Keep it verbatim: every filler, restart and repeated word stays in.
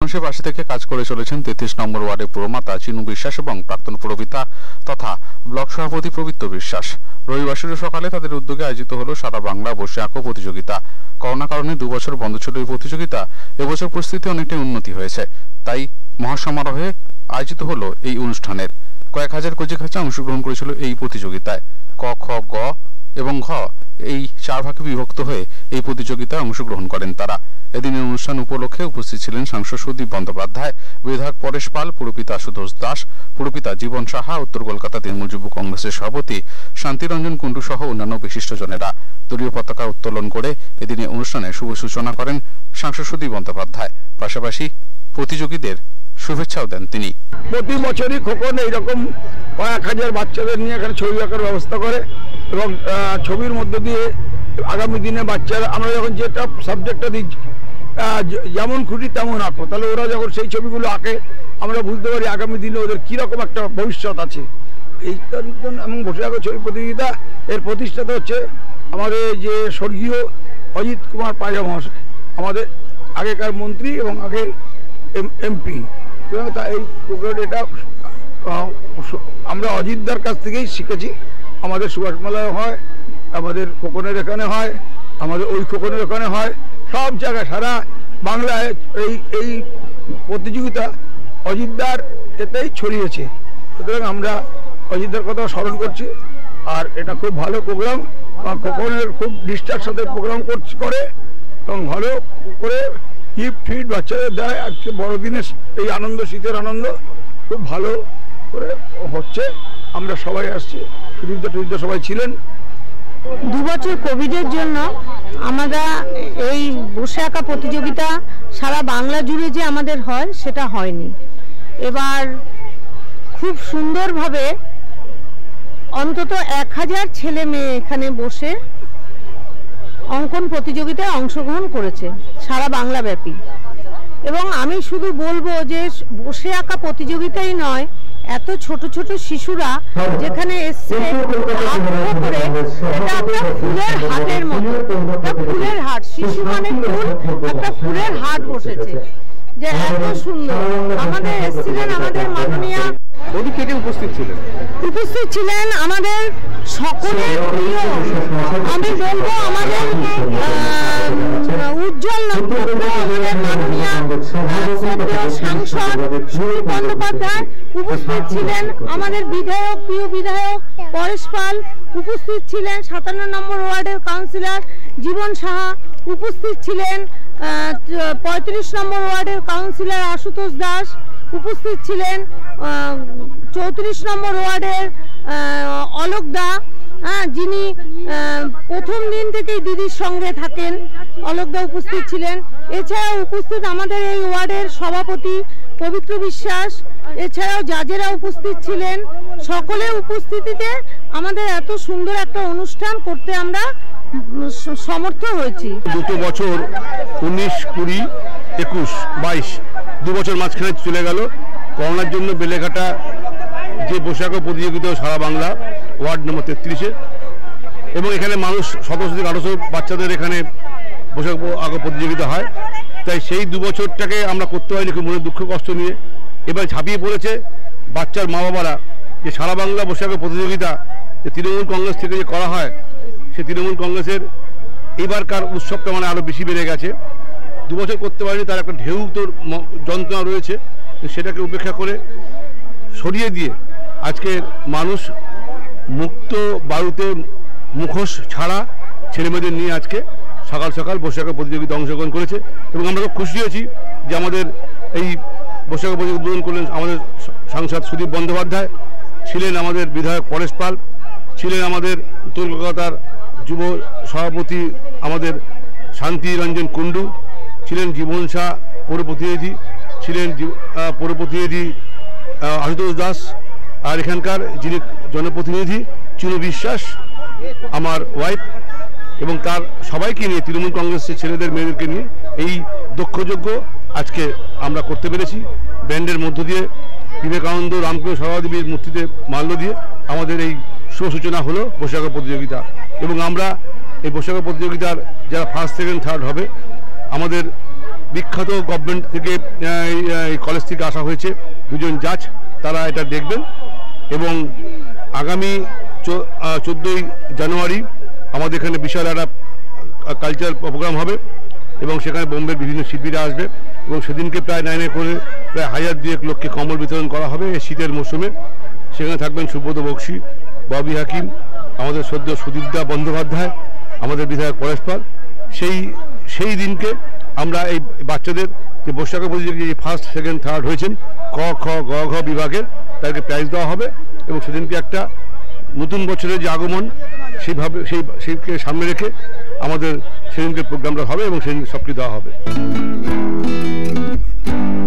মানুষের পাশে থেকে কাজ করে চলেছেন তেত্রিশ নম্বর ওয়ার্ডের পুরমাতা চিনু বিশ্বাস এবং প্রাক্তন পুরপিতা তথা ব্লক সভাপতি প্রবৃত্ত বিশ্বাস। রবিবার সকালে তাদের উদ্যোগে আয়োজিত হলো সারা বাংলা বসে আঁকো প্রতিযোগিতা। করোনা কারণে দু বছর বন্ধ ছিল এই প্রতিযোগিতা। এবছর পরিস্থিতি অনেকটাই উন্নতি হয়েছে, তাই মহাসমারোহে আয়োজিত হলো এই অনুষ্ঠানের। কয়েক হাজার কচিকাঁচা অংশগ্রহণ করেছিল এই প্রতিযোগিতায়। ক, খ, গ এবং ঘ এই চার ভাগে বিভক্ত হয়ে এই প্রতিযোগিতায় অংশগ্রহণ করেন তারা। এদিনের অনুষ্ঠান উপলক্ষে উপস্থিত ছিলেন সাংসদ সুদীপ বন্দ্যোপাধ্যায়, বিধায়ক পরেশ পাল, পুরপিতা সুতোষ দাস, পুরপিতা জীবন সাহা, উত্তর কলকাতা তৃণমূল যুব কংগ্রেসের সভাপতি শান্তিরঞ্জন কুণ্ডু সহ অন্যান্য বিশিষ্টজনেরা। দলীয় পতাকা উত্তোলন করে এদিনের অনুষ্ঠানে শুভ সূচনা করেন সাংসদ সুদীপ বন্দ্যোপাধ্যায়। পাশাপাশি প্রতিযোগীদের শুভেচ্ছাও দেন তিনি। প্রতি বছরই খোকন এইরকম কয়েক হাজার বাচ্চাদের নিয়ে এখানে ছবি আঁকার ব্যবস্থা করে এবং ছবির মধ্য দিয়ে আগামী দিনে বাচ্চারা আমরা যখন যেটা সাবজেক্টটা দিই যেমন খুশি তেমন আঁকো, তাহলে ওরা যখন সেই ছবিগুলো আঁকে আমরা বুঝতে পারি আগামী দিনে ওদের কীরকম একটা ভবিষ্যৎ আছে। এই এবং বসে আঁকো ছবি প্রতিযোগিতা এর প্রতিষ্ঠাতা হচ্ছে আমাদের যে স্বর্গীয় অজিত কুমার পাইজা মহাশয়, আমাদের আগেকার মন্ত্রী এবং আগের এমপি। এবং তা এই এটা আমরা অজিতদার কাছ থেকেই শিখেছি। আমাদের সুভাষ মেলায় হয়, আমাদের খোকনের এখানে হয়, আমাদের ওই খোকনের ওখানে হয়, সব জায়গায় সারা বাংলায় এই এই প্রতিযোগিতা অজিতদার এতেই ছড়িয়েছে। সুতরাং আমরা অজিতদার কথা স্মরণ করছি। আর এটা খুব ভালো প্রোগ্রাম, খোকনের খুব নিষ্ঠার সাথে প্রোগ্রাম করে এবং ভালো করে গিফট ফিট বাচ্চাদের দেয়। আজকে বড়দিনের এই আনন্দ, শীতের আনন্দ খুব ভালো করে হচ্ছে। আমরা সবাই আসছি, সুদীপ্ত টুদীপ্ত সবাই ছিলেন। দু বছর কোভিডের জন্য আমরা এই বসে আঁকা প্রতিযোগিতা সারা বাংলা জুড়ে যে আমাদের হয় সেটা হয়নি। এবার খুব সুন্দরভাবে অন্তত এক হাজার ছেলে মেয়ে এখানে বসে অঙ্কন প্রতিযোগিতায় অংশগ্রহণ করেছে সারা বাংলা ব্যাপী। এবং আমি শুধু বলবো যে বসে আঁকা প্রতিযোগিতাই নয়, এত ছোট ছোট শিশুরা যেখানে এসছে করে, এটা একটা ফুলের হাটের মতো, একটা ফুলের হাট, শিশু মানে ফুল, একটা ফুলের হাট বসেছে যে এত সুন্দর। আমাদের এসছিলেন আমাদের মাননীয় উপস্থিত ছিলেন উপস্থিত ছিলেন আমাদের সকলের প্রিয়, আমি বলবো আমাদের উজ্জ্বল নক্ষত্র, আমাদের মাননীয় সাংসদ সুদীপ বন্দ্যোপাধ্যায় উপস্থিত ছিলেন, আমাদের বিধায়ক প্রিয় বিধায়ক পরেশ পাল উপস্থিত ছিলেন, সাতান্ন নম্বর ওয়ার্ডের কাউন্সিলর জীবন সাহা উপস্থিত ছিলেন, পঁয়ত্রিশ নম্বর ওয়ার্ডের কাউন্সিলর আশুতোষ দাস উপস্থিত ছিলেন, চৌত্রিশ নম্বর ওয়ার্ডের অলোক দা, হ্যাঁ যিনি প্রথম দিন থেকেই দিদির সঙ্গে থাকেন, অলোক দা উপস্থিত ছিলেন। এছাড়াও উপস্থিত আমাদের এই ওয়ার্ডের সভাপতি পবিত্র বিশ্বাস, এছাড়াও জাজেরা উপস্থিত ছিলেন। সকলের উপস্থিতিতে আমাদের এত সুন্দর একটা অনুষ্ঠান করতে আমরা সমর্থ হয়েছি। দুটো বছর উনিশ কুড়ি একুশ বাইশ দু বছর মাঝখানে চলে গেল। করোনার জন্য বেলেঘাটা যে বসে আঁকো প্রতিযোগিতা সারা বাংলা ওয়ার্ড নম্বর তেত্রিশে, এবং এখানে মানুষ শত থেকে আঠারোশো বাচ্চাদের এখানে বসে আঁকো প্রতিযোগিতা হয়। তাই সেই দু বছরটাকে আমরা করতে হয়নি খুব মনে দুঃখ কষ্ট নিয়ে। এবার ঝাঁপিয়ে পড়েছে বাচ্চার মা বাবারা যে সারা বাংলা বসে আঁকো প্রতিযোগিতা যে তৃণমূল কংগ্রেস থেকে যে করা হয়, সে তৃণমূল কংগ্রেসের এবারকার উৎসবটা মানে আরও বেশি বেড়ে গেছে। দু বছর করতে পারেনি, তার একটা ঢেউ তোর যন্ত্রণা রয়েছে, সেটাকে উপেক্ষা করে সরিয়ে দিয়ে আজকের মানুষ মুক্ত বাড়িতে মুখোশ ছাড়া ছেলেমেয়েদের নিয়ে আজকে সকাল সকাল বসে আঁকো প্রতিযোগিতা অংশগ্রহণ করেছে। এবং আমরা খুব খুশি হয়েছি যে আমাদের এই বসে আঁকো প্রতিযোগিতা উদ্বোধন করলেন আমাদের সাংসদ সুদীপ বন্দ্যোপাধ্যায়, ছিলেন আমাদের বিধায়ক পরেশ পাল, ছিলেন আমাদের উত্তর কলকাতার যুব সভাপতি আমাদের শান্তিরঞ্জন কুণ্ডু, ছিলেন জীবন শাহ পৌর প্রতিনিধি, ছিলেন পৌর প্রতিনিধি আশুতোষ দাস, আর এখানকার যিনি জনপ্রতিনিধি চিনু বিশ্বাস আমার ওয়াইফ, এবং তার সবাইকে নিয়ে তৃণমূল কংগ্রেসের ছেলেদের মেয়েদেরকে নিয়ে এই দক্ষযজ্ঞ আজকে আমরা করতে পেরেছি। ব্যান্ডের মধ্য দিয়ে বিবেকানন্দ রামকৃষ্ণ সরোদেবীর মূর্তিতে মাল্য দিয়ে আমাদের এই শুভ সূচনা হলো বসে আঁকো প্রতিযোগিতা। এবং আমরা এই বসে আঁকো প্রতিযোগিতার যারা ফার্স্ট সেকেন্ড থার্ড হবে আমাদের বিখ্যাত গভর্নমেন্ট থেকে কলেজ থেকে আসা হয়েছে দুজন জাজ, তারা এটা দেখবেন। এবং আগামী চোদ্দোই জানুয়ারি আমাদের এখানে বিশাল একটা কালচারাল প্রোগ্রাম হবে এবং সেখানে বোম্বের বিভিন্ন শিল্পীরা আসবে এবং সেদিনকে প্রায় নাইনে করে প্রায় হাজার দুয়েক লোককে কম্বল বিতরণ করা হবে এই শীতের মৌসুমে। সেখানে থাকবেন সুব্রত বক্সী, ববি হাকিম, আমাদের সদ্য সুদীপদা বন্দ্যোপাধ্যায়, আমাদের বিধায়ক পরেশ পাল। সেই সেই দিনকে আমরা এই বাচ্চাদের যে বৈশাখ প্রতিযোগিতা ফার্স্ট সেকেন্ড থার্ড হয়েছেন ক খ গ ঘ বিভাগের, তাদেরকে প্রাইজ দেওয়া হবে এবং সেদিনকে একটা নতুন বছরের যে আগমন সেইভাবে সেই সেইকে সামনে রেখে আমাদের সেদিনকে প্রোগ্রামটা হবে এবং সেদিনকে সবটি দেওয়া হবে।